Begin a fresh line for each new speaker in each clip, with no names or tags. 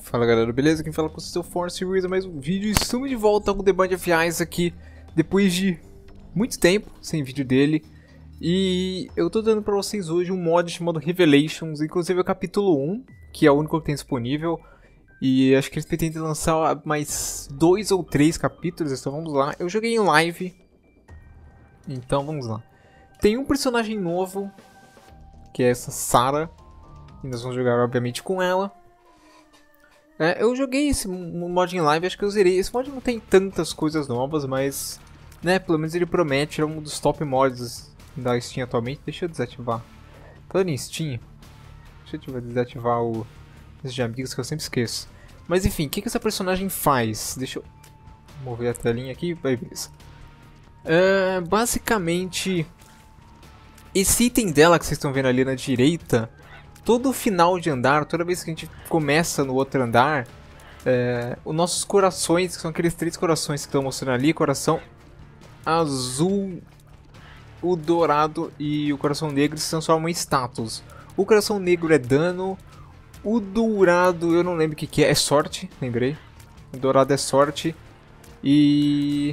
Fala galera, beleza? Quem fala com o seu Force Reason, mais um vídeo. Estamos de volta com o The Band of Ice aqui, depois de muito tempo sem vídeo dele. E eu tô dando pra vocês hoje um mod chamado Revelations, inclusive é o capítulo 1, que é o único que tem disponível. E acho que eles pretendem lançar mais 2 ou 3 capítulos, então vamos lá. Eu joguei em live, então vamos lá. Tem um personagem novo, que é essa Sarah, e nós vamos jogar obviamente com ela. Eu joguei esse mod em live, acho que eu zerei. Esse mod não tem tantas coisas novas, mas né, pelo menos ele promete, é um dos top mods da Steam atualmente. Deixa eu desativar. Falando em Steam, deixa eu desativar o de amigos que eu sempre esqueço. Mas enfim, o que essa personagem faz? Deixa eu mover a telinha aqui, beleza. Basicamente, esse item dela que vocês estão vendo ali na direita, todo final de andar, toda vez que a gente começa no outro andar, os nossos corações, que são aqueles 3 corações que estão mostrando ali, coração azul, o dourado e o coração negro se transformam em status. O coração negro é dano, o dourado eu não lembro o que é sorte, lembrei. O dourado é sorte e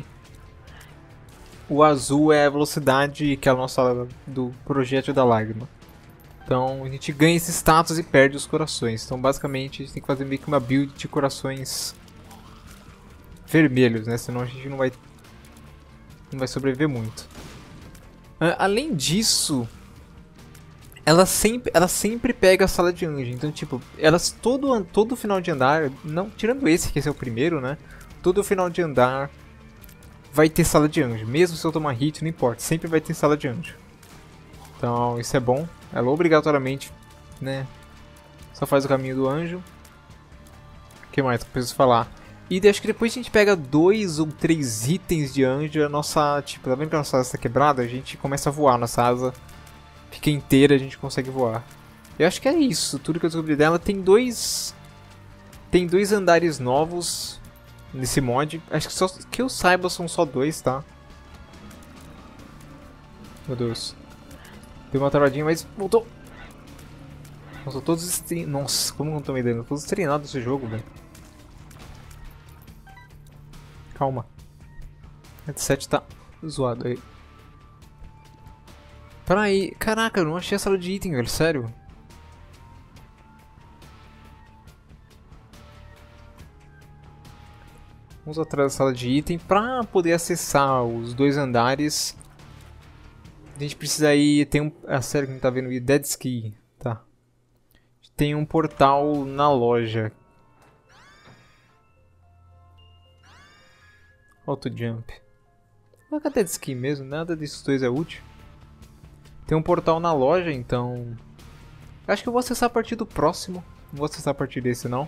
o azul é a velocidade, que é a nossa do projétil da lágrima. Então a gente ganha esse status e perde os corações. Então basicamente a gente tem que fazer meio que uma build de corações vermelhos, né? Senão a gente não vai sobreviver muito. Além disso, ela sempre pega a sala de anjo. Então tipo, elas todo final de andar, não tirando esse que esse é o primeiro, né? Todo final de andar vai ter sala de anjo. Mesmo se eu tomar hit, não importa, sempre vai ter sala de anjo. Então isso é bom. Ela obrigatoriamente, né, só faz o caminho do anjo. O que mais que eu preciso falar? E acho que depois a gente pega 2 ou 3 itens de anjo, a nossa, tipo, tá vendo que a nossa asa está quebrada? A gente começa a voar, nossa asa fica inteira, a gente consegue voar. Eu acho que é isso, tudo que eu descobri dela. Tem dois andares novos nesse mod. Acho que só que eu saiba são só 2, tá? Meu Deus. Deu uma travadinha, mas voltou. Nossa, todos nossa, como não tomei dano? Todos treinados nesse jogo, velho. Calma. O headset tá zoado aí. Para aí. Caraca, eu não achei a sala de item, velho. Sério. Vamos atrás da sala de item pra poder acessar os 2 andares. A gente precisa ir, tem a série que a gente tá vendo aí, Dead Ski, tá. Tem um portal na loja. Auto Jump. Não é Dead Ski mesmo, nada desses 2 é útil. Tem um portal na loja, então acho que eu vou acessar a partir do próximo. Não vou acessar a partir desse não.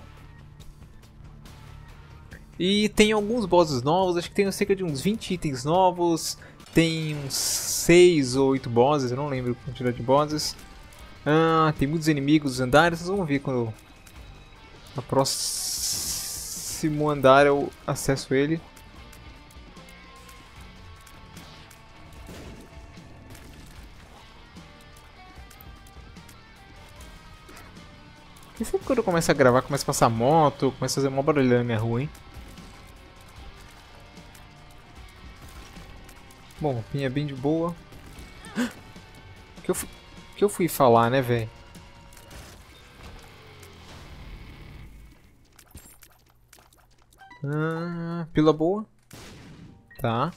E tem alguns bosses novos, acho que tem cerca de uns 20 itens novos. Tem uns 6 ou 8 bosses, eu não lembro a quantidade de bosses. Tem muitos inimigos nos andares, vocês vão ver quando no próximo andar eu acesso ele. E sempre quando eu começo a gravar, começa a passar moto, começa a fazer uma barulhada na minha rua, hein? Bom, pinha bem de boa. Que eu fui falar, né, velho? Pila boa. Tá.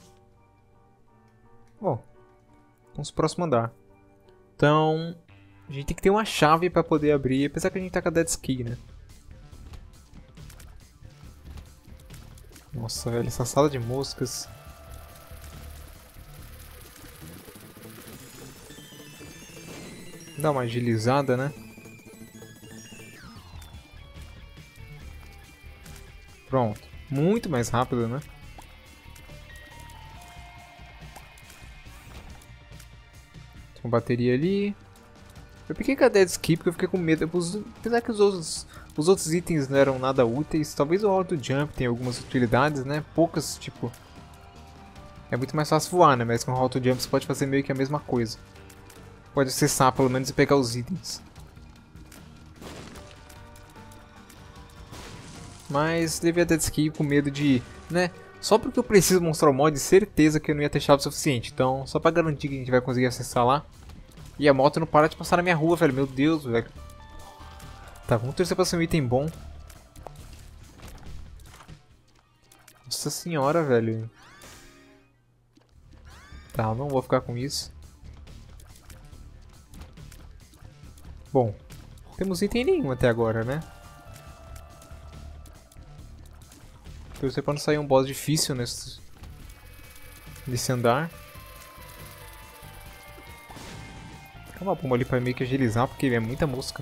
Bom, vamos pro próximo andar. Então, a gente tem que ter uma chave pra poder abrir, apesar que a gente tá com a Dead Ski, né? Nossa, velho, essa sala de moscas. Dá uma agilizada, né? Pronto. Muito mais rápido, né? Tem uma bateria ali. Eu peguei com a Dead Ski porque eu fiquei com medo. Apesar que os outros itens não eram nada úteis. Talvez o Auto Jump tenha algumas utilidades, né? Poucas, tipo... É muito mais fácil voar, né? Mas com o Auto Jump você pode fazer meio que a mesma coisa. Pode acessar pelo menos e pegar os itens. Mas levei a dead ski com medo de, né? Só porque eu preciso mostrar o mod, certeza que eu não ia ter chave o suficiente. Então, só pra garantir que a gente vai conseguir acessar lá. E a moto não para de passar na minha rua, velho. Meu Deus, velho. Tá, vamos torcer pra ser um item bom. Nossa senhora, velho. Tá, não vou ficar com isso. Bom, temos item nenhum até agora, né? Torcer pra não sair um boss difícil nesse andar. Tem uma bomba ali pra meio que agilizar, porque é muita mosca.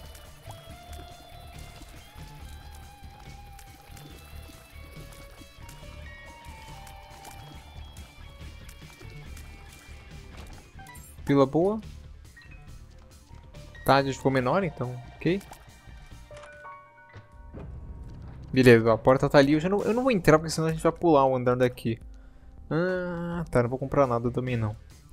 Pila boa. Tá, a gente ficou menor, então, ok. Beleza, a porta tá ali, eu não vou entrar, porque senão a gente vai pular o andar daqui. Ah, tá, não vou comprar nada também não.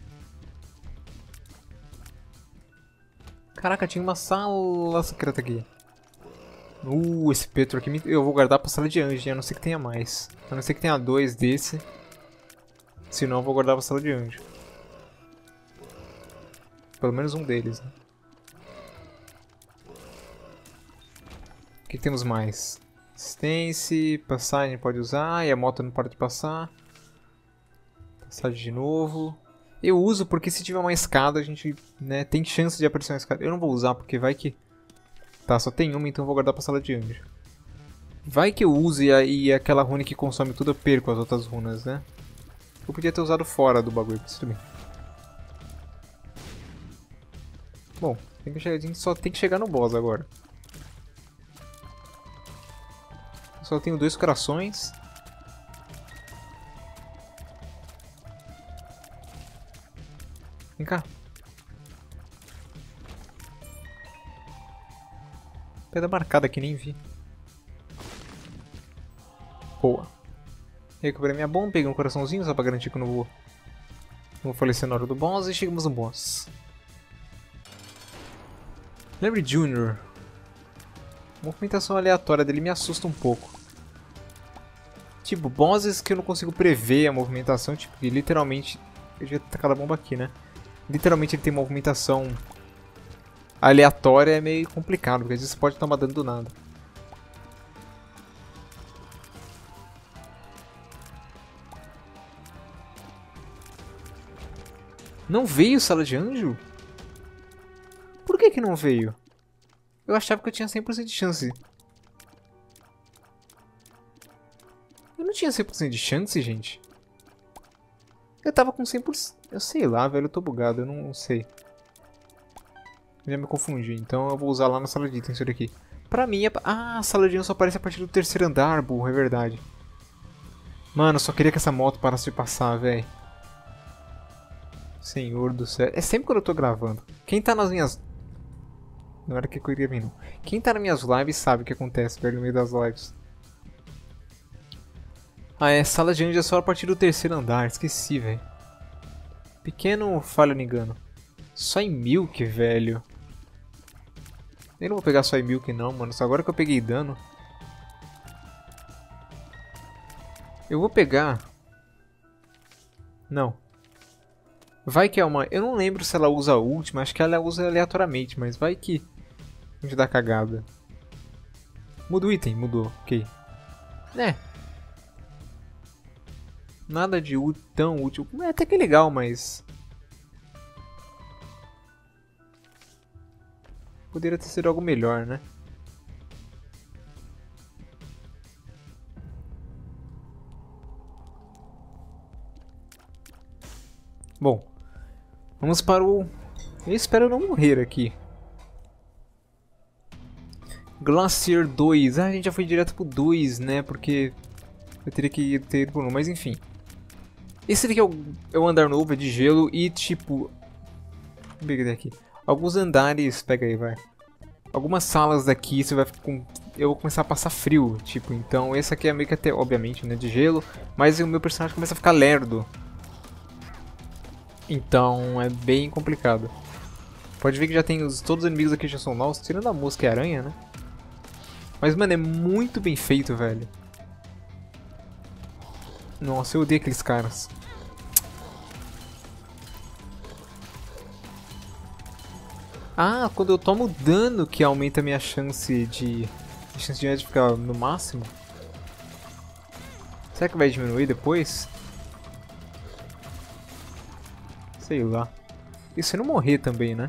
Caraca, tinha uma sala secreta aqui. Esse Petro aqui, eu vou guardar pra sala de anjo, a não ser que tenha mais. A não ser que tenha 2 desse. Senão eu vou guardar pra sala de anjo. Pelo menos um deles, né? O que temos mais? Assistência, passagem pode usar, e a moto não para de passar. Passagem de novo. Eu uso porque se tiver uma escada a gente, né, tem chance de aparecer uma escada. Eu não vou usar porque vai que... Tá, só tem uma, então eu vou guardar pra sala de anjo. Vai que eu use e aquela runa que consome tudo eu perco as outras runas, né? Eu podia ter usado fora do bagulho, mas tudo bem. Bom, a gente só tem que chegar no boss agora. Eu só tenho 2 corações. Vem cá. Pedra marcada aqui, nem vi. Boa. Recuperei minha bomba, peguei um coraçãozinho só pra garantir que eu não vou falecer na hora do boss e chegamos no boss. Larry Jr. A movimentação aleatória dele me assusta um pouco. Tipo, bosses que eu não consigo prever a movimentação, tipo, que literalmente... Eu devia ter tacado a bomba aqui, né? Literalmente ele tem uma movimentação aleatória, é meio complicado, porque às vezes você pode tomar dano do nada. Não veio sala de anjo? Por que não veio? Eu achava que eu tinha 100% de chance. Eu não tinha 100% de chance, gente. Eu tava com 100%. Eu sei lá, velho, eu tô bugado, eu não sei. Eu já me confundi, então eu vou usar lá na sala de itens isso daqui. Pra mim, a sala de itens só aparece a partir do 3º andar, burro, é verdade. Mano, eu só queria que essa moto parasse de passar, velho. Senhor do céu. É sempre quando eu tô gravando. Quem tá nas minhas... Não era que eu queria vir, não. Quem tá nas minhas lives sabe o que acontece, velho, no meio das lives. Ah, é. Sala de anjo é só a partir do 3º andar. Esqueci, velho. Pequeno falha no engano. Só em Milk, velho. Eu não vou pegar só em Milk, não, mano. Só agora que eu peguei dano. Eu vou pegar... Não. Vai que é uma... Eu não lembro se ela usa a última. Acho que ela usa aleatoriamente, mas vai que... A gente dá cagada. Muda o item, mudou. Ok. É. Nada de tão útil. É até que legal, mas... Poderia ter sido algo melhor, né? Bom. Vamos para o... Eu espero não morrer aqui. Glacier 2. Ah, a gente já foi direto pro 2, né? Porque... Eu teria que ter ido por 1, mas enfim. Esse daqui é o andar novo, é de gelo e tipo... Vou pegar daqui. Alguns andares... Pega aí, vai. Algumas salas daqui você vai com... Eu vou começar a passar frio, tipo, então esse aqui é meio que até, obviamente, né, de gelo. Mas o meu personagem começa a ficar lerdo. Então é bem complicado. Pode ver que já tem todos os inimigos aqui já são novos, tirando a mosca e a aranha, né? Mas, mano, é muito bem feito, velho. Nossa, eu odeio aqueles caras. Ah, quando eu tomo dano que aumenta a minha chance de Edge ficar no máximo. Será que vai diminuir depois? Sei lá. E se não morrer também, né?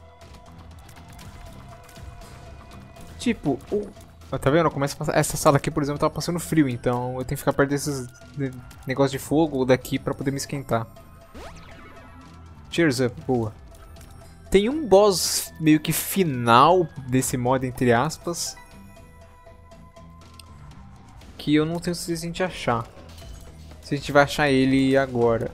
Tipo, tá vendo? Começa a passar... Essa sala aqui, por exemplo, tava passando frio, então eu tenho que ficar perto desses negócios de fogo daqui pra poder me esquentar. Cheers up, boa. Tem um boss meio que final desse mod, entre aspas, que eu não tenho certeza se a gente achar. Se a gente vai achar ele agora.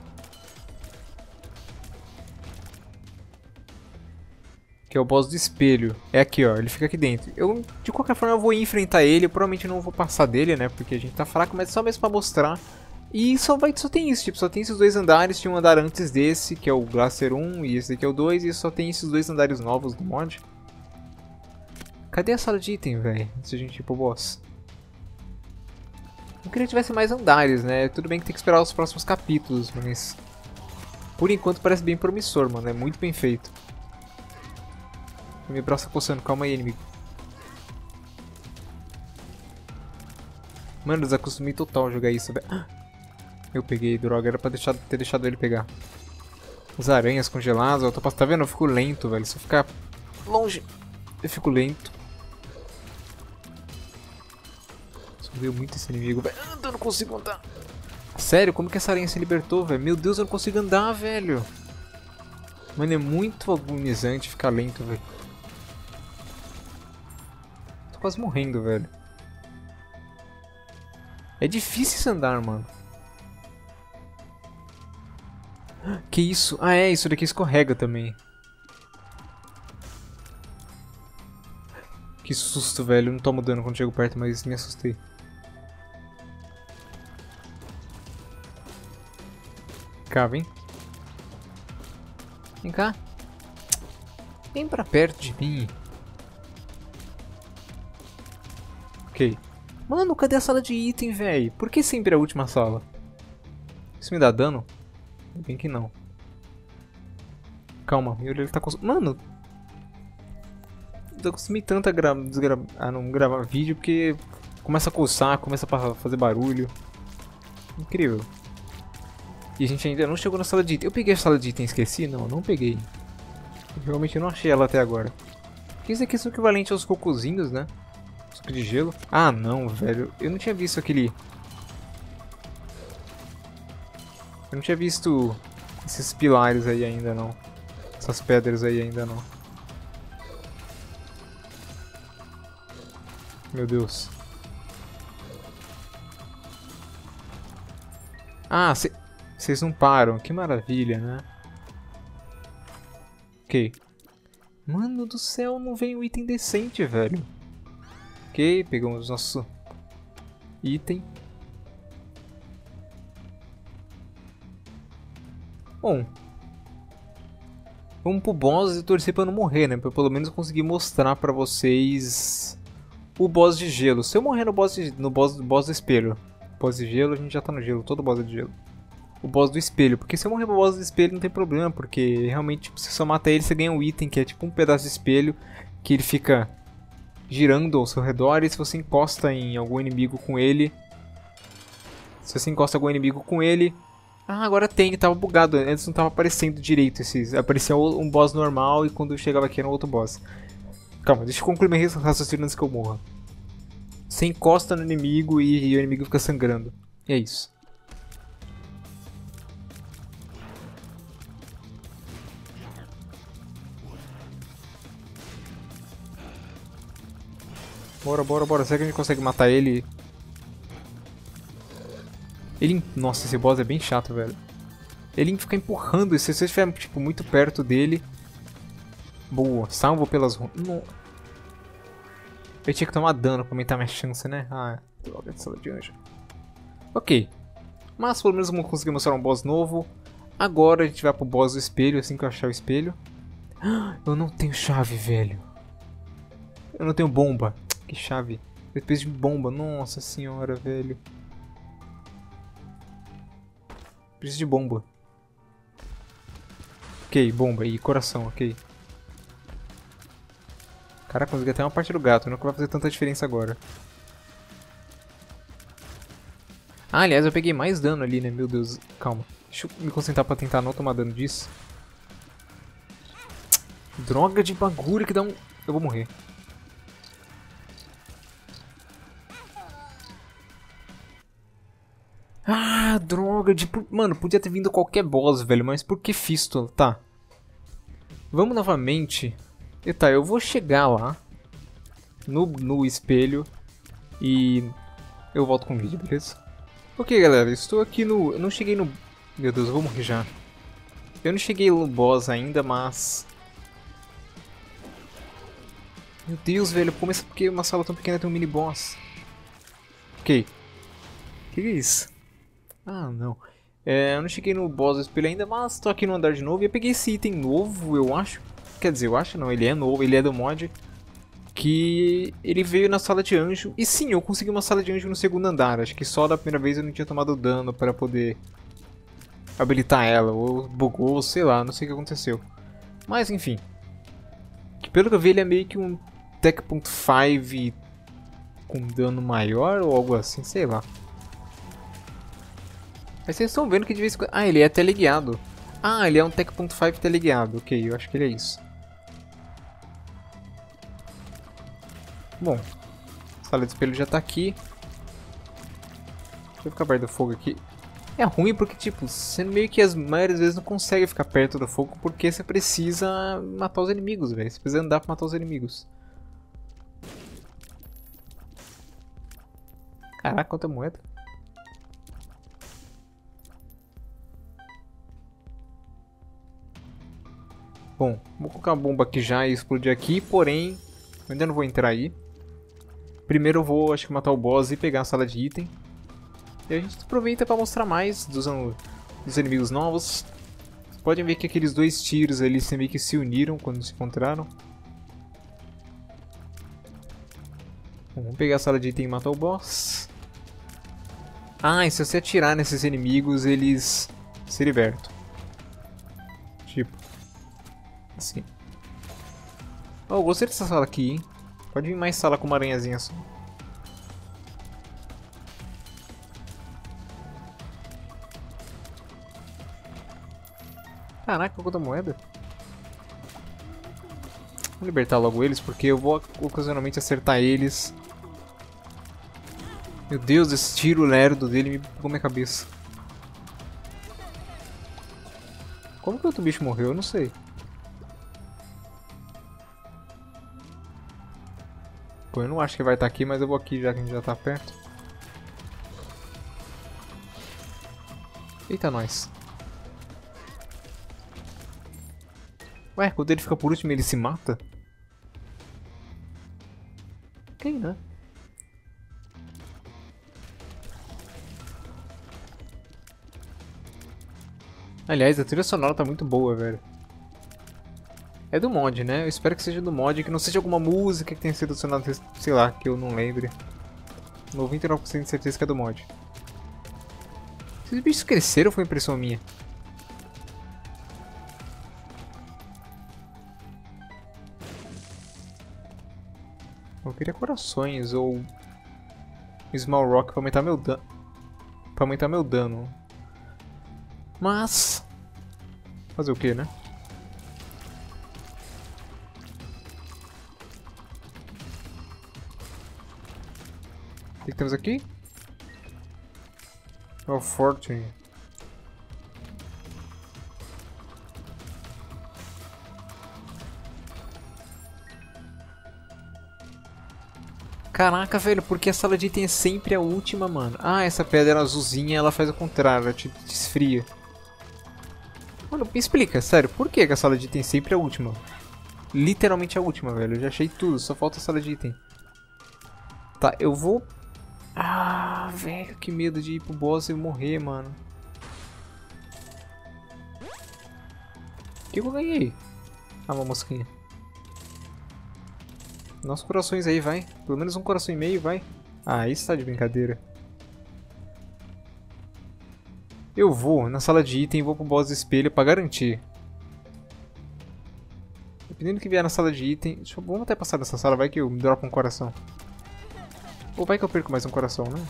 Que é o boss do espelho. É aqui, ó. Ele fica aqui dentro. Eu, de qualquer forma, eu vou enfrentar ele. Eu provavelmente não vou passar dele, né? Porque a gente tá fraco, mas só mesmo pra mostrar. E só tem isso, tipo, só tem esses dois andares. Tinha um andar antes desse, que é o Glacier 1, e esse aqui é o 2. E só tem esses dois andares novos do mod. Cadê a sala de item, velho? Antes de a gente ir pro boss. Eu queria que tivesse mais andares, né? Tudo bem que tem que esperar os próximos capítulos, mas... Por enquanto parece bem promissor, mano. É muito bem feito. Meu braço tá coçando, calma aí, inimigo. Mano, desacostumei total a jogar isso, velho. Eu peguei, droga, era pra ter deixado ele pegar. As aranhas congeladas, eu tô passando, tá vendo? Eu fico lento, velho. Se eu ficar longe, eu fico lento. Subiu muito esse inimigo, velho. Eu não consigo andar. Sério, como que essa aranha se libertou, velho? Meu Deus, eu não consigo andar, velho. Mano, é muito agonizante ficar lento, velho. Tô quase morrendo, velho. É difícil esse andar, mano. Que isso? Ah, é, isso daqui escorrega também. Que susto, velho. Eu não tomo dano quando chego perto, mas me assustei. Cá, vem. Vem cá. Vem pra perto de mim. Ok. Mano, cadê a sala de item, velho? Por que sempre a última sala? Isso me dá dano? Bem que não. Calma, meu olho tá coçando. Mano! Eu acostumei tanto a não gravar vídeo porque começa a coçar, começa a fazer barulho. Incrível. E a gente ainda não chegou na sala de item. Eu peguei a sala de item e esqueci? Não, não peguei. Realmente eu não achei ela até agora. Porque isso aqui são equivalentes aos cocôzinhos, né? Suco de gelo. Ah, não, velho. Eu não tinha visto aquele... Eu não tinha visto esses pilares aí ainda, não. Essas pedras aí ainda, não. Meu Deus. Ah, vocês não param. Que maravilha, né? Ok. Mano do céu, não vem um item decente, velho. Ok, pegamos nosso item. Bom. Vamos pro boss e torcer pra não morrer, né? Pra pelo menos conseguir mostrar pra vocês o boss de gelo. Se eu morrer no boss do espelho. Boss de gelo, a gente já tá no gelo. Todo boss é de gelo. O boss do espelho. Porque se eu morrer pro boss do espelho não tem problema. Porque realmente, tipo, você só mata ele, você ganha um item que é tipo um pedaço de espelho. Que ele fica girando ao seu redor. E se você encosta em algum inimigo com ele... Se você encosta em algum inimigo com ele... Ah, agora tem, tava bugado. Antes não tava aparecendo direito esses. Aparecia um boss normal e quando eu chegava aqui era um outro boss. Calma, deixa eu concluir meu raciocínio antes que eu morra. Você encosta no inimigo e o inimigo fica sangrando. E é isso. Bora, bora, bora. Será que a gente consegue matar ele? Nossa, esse boss é bem chato, velho. Ele fica empurrando. Se você estiver tipo, muito perto dele... Boa. Salvo pelas... No... Eu tinha que tomar dano pra aumentar minha chance, né? Ah, droga de sala de anjo. Ok. Mas pelo menos vamos conseguir mostrar um boss novo. Agora a gente vai pro boss do espelho, assim que eu achar o espelho. Eu não tenho chave, velho. Eu não tenho bomba. Que chave. Depois de bomba. Nossa senhora, velho. Preciso de bomba. Ok, bomba. E coração, ok. Caraca, consegui até uma parte do gato. Não que vai fazer tanta diferença agora. Ah, aliás, eu peguei mais dano ali, né? Meu Deus. Calma. Deixa eu me concentrar pra tentar não tomar dano disso. Droga de bagulho que dá um... Eu vou morrer. Ah, droga de... Mano, podia ter vindo qualquer boss, velho. Mas por que Fistula? Tá. Vamos novamente. E tá, eu vou chegar lá. No espelho. E... eu volto com o vídeo, beleza? Ok, galera. Estou aqui no... Eu não cheguei no... Meu Deus, eu vou morrer já. Eu não cheguei no boss ainda, mas... Meu Deus, velho. Como é porque uma sala tão pequena tem um mini boss? Ok. O que é isso? Ah, não. Eu não cheguei no boss do espelho ainda, mas tô aqui no andar de novo. E eu peguei esse item novo, eu acho. Quer dizer, eu acho não, ele é novo, ele é do mod. Que ele veio na sala de anjo. E sim, eu consegui uma sala de anjo no segundo andar. Acho que só da primeira vez eu não tinha tomado dano para poder habilitar ela. Ou bugou, sei lá, não sei o que aconteceu. Mas enfim. Que pelo que eu vi ele é meio que um Tech.5 com dano maior ou algo assim, sei lá. Mas vocês estão vendo que de vez em quando... Ah, ele é teleguiado. Ah, ele é um Tech.5 teleguiado. Ok, eu acho que ele é isso. Bom, a sala de espelho já tá aqui. Deixa eu ficar perto do fogo aqui. É ruim porque, tipo, você meio que as maiores vezes não consegue ficar perto do fogo porque você precisa matar os inimigos, velho. Você precisa andar pra matar os inimigos. Caraca, quanta moeda. Bom, vou colocar uma bomba aqui já e explodir aqui, porém, eu ainda não vou entrar aí. Primeiro eu vou, acho que matar o boss e pegar a sala de item. E a gente aproveita para mostrar mais dos inimigos novos. Vocês podem ver que aqueles dois tiros ali meio que se uniram quando se encontraram. Bom, vamos pegar a sala de item e matar o boss. Ah, e se você atirar nesses inimigos, eles se libertam. Tipo, assim. Oh, gostei dessa sala aqui, hein? Pode vir mais sala com uma aranhazinha só. Caraca, quanta moeda. Vou libertar logo eles, porque eu vou ocasionalmente acertar eles. Meu Deus, esse tiro lerdo dele me pegou minha cabeça. Como que outro bicho morreu? Eu não sei. Pô, eu não acho que vai estar aqui, mas eu vou aqui já que a gente já tá perto. Eita, nós. Ué, quando ele fica por último ele se mata? Quem, né? Aliás, a trilha sonora tá muito boa, velho. É do mod, né? Eu espero que seja do mod, que não seja alguma música que tenha sido adicionada, sei lá, que eu não lembre. 99% de certeza que é do mod. Esses bichos cresceram ou foi impressão minha? Eu queria corações ou Small Rock pra aumentar meu dano. Pra aumentar meu dano. Mas... fazer o que, né? O que temos aqui? Oh, Fortune. Caraca, velho, porque a sala de item é sempre a última, mano? Ah, essa pedra azulzinha, ela faz o contrário, ela te esfria. Mano, me explica, sério, por que a sala de item é sempre a última? Literalmente a última, velho. Eu já achei tudo, só falta a sala de item. Tá, eu vou... Ah, velho, que medo de ir pro boss e morrer, mano. O que eu ganhei? Ah, uma mosquinha. Dá uns corações aí, vai. Pelo menos um coração e meio, vai. Ah, isso tá de brincadeira. Eu vou na sala de item e vou pro boss do espelho pra garantir. Dependendo do que vier na sala de item... Vamos até passar nessa sala, vai que eu me dropo um coração. Ou vai que eu perco mais um coração, né?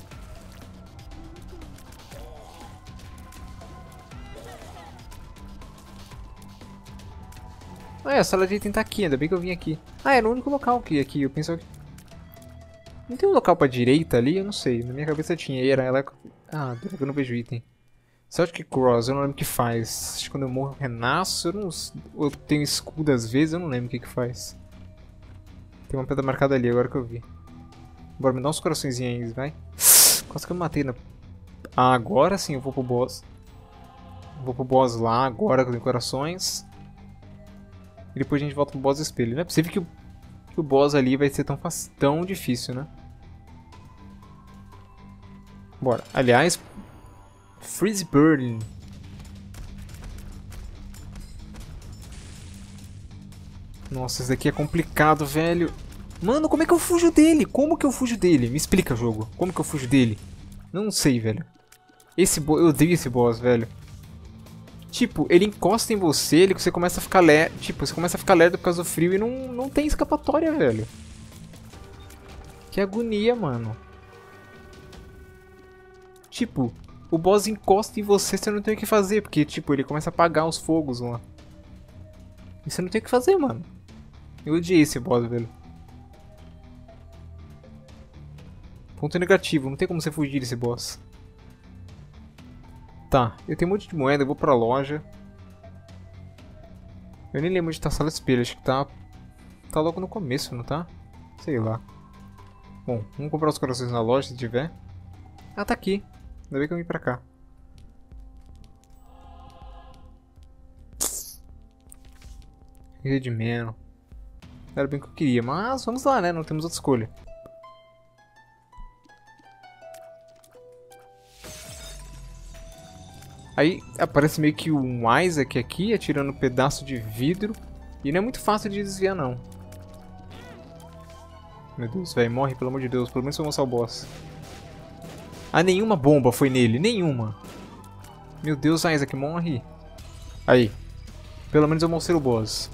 Ah, a sala de item tá aqui, ainda bem que eu vim aqui. Ah, era o único local que aqui, eu pensava que... Não tem um local pra direita ali? Eu não sei, na minha cabeça tinha, e era ela... Ah, eu não vejo item. Celtic Cross, eu não lembro o que faz. Acho que quando eu morro eu renasço, eu não... Eu tenho escudo às vezes, eu não lembro o que faz. Tem uma pedra marcada ali, agora que eu vi. Bora, me dá uns coraçõezinhos aí, vai. Quase que eu me matei na... Ah, agora sim eu vou pro boss. Vou pro boss lá, agora que eu tenho corações. E depois a gente volta pro boss do espelho. Não é possível que o boss ali vai ser tão difícil, né? Bora. Aliás, Freeze Burn. Nossa, esse daqui é complicado, velho. Mano, como é que eu fujo dele? Como que eu fujo dele? Me explica, jogo. Como que eu fujo dele? Não sei, velho. Eu odeio esse boss, velho. Tipo, ele encosta em você, você começa a ficar lerdo. Tipo, você começa a ficar lerdo por causa do frio e não tem escapatória, velho. Que agonia, mano. Tipo, o boss encosta em você, você não tem o que fazer, porque, tipo, ele começa a apagar os fogos lá. E você não tem o que fazer, mano. Eu odiei esse boss, velho. Ponto negativo, não tem como você fugir desse boss. Tá, eu tenho um monte de moeda, eu vou pra loja. Eu nem lembro onde tá a sala de espelho, acho que tá logo no começo, não tá? Sei lá. Bom, vamos comprar os corações na loja se tiver. Ah, tá aqui. Ainda bem que eu vim pra cá. Redimeno. Era bem o que eu queria, mas vamos lá, né? Não temos outra escolha. Aí aparece meio que um Isaac aqui, atirando um pedaço de vidro. E não é muito fácil de desviar, não. Meu Deus, velho, morre, pelo amor de Deus. Pelo menos eu vou mostrar o boss. Ah, nenhuma bomba foi nele, nenhuma. Meu Deus, Isaac, morre. Aí. Pelo menos eu mostrei o boss.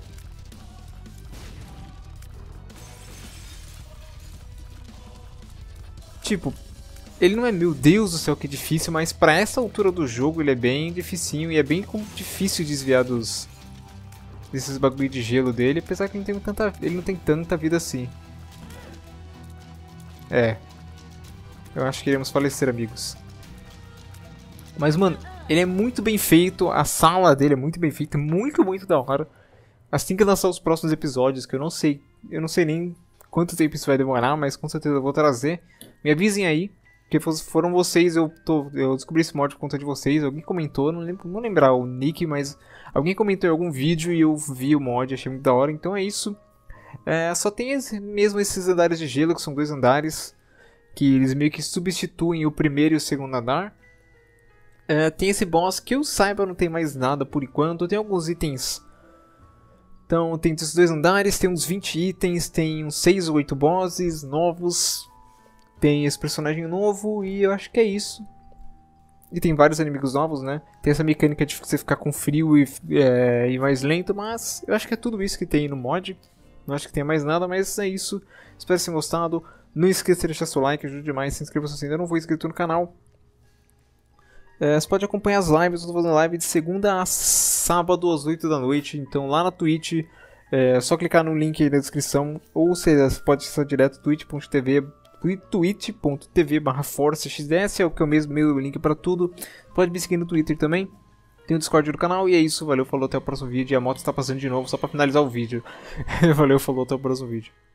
Tipo, ele não é, meu Deus do céu, que difícil, mas pra essa altura do jogo ele é bem dificinho e é bem difícil desviar desses bagulho de gelo dele, apesar que ele não tem tanta vida assim. É. Eu acho que iremos falecer, amigos. Mas, mano, ele é muito bem feito, a sala dele é muito bem feita, muito, muito da hora. Assim que lançar os próximos episódios, que eu não sei nem quanto tempo isso vai demorar, mas com certeza eu vou trazer. Me avisem aí. Porque foram vocês, eu descobri esse mod por conta de vocês, alguém comentou, não lembrar o nick, mas alguém comentou em algum vídeo e eu vi o mod, achei muito da hora, então é isso. Só tem mesmo esses andares de gelo, que são 2 andares, que eles meio que substituem o primeiro e o segundo andar. Tem esse boss, que eu saiba não tem mais nada por enquanto, tem alguns itens. Então tem esses 2 andares, tem uns 20 itens, tem uns 6 ou 8 bosses novos. Tem esse personagem novo e eu acho que é isso. E tem vários inimigos novos, né? Tem essa mecânica de você ficar com frio e mais lento, mas eu acho que é tudo isso que tem no mod. Não acho que tenha mais nada, mas é isso. Espero que tenham gostado. Não esqueça de deixar seu like, ajude demais. Se inscreva se você ainda não for inscrito no canal. Você pode acompanhar as lives, eu estou fazendo live de segunda a sábado às 8 da noite. Então lá na Twitch, é só clicar no link aí na descrição. Ou você pode acessar direto twitch.tv/ForceXDS, é o que é o mesmo meu link para tudo. Pode me seguir no Twitter também. Tem o Discord do canal e é isso. Valeu, falou, até o próximo vídeo. E a moto está passando de novo só para finalizar o vídeo. Valeu, falou, até o próximo vídeo.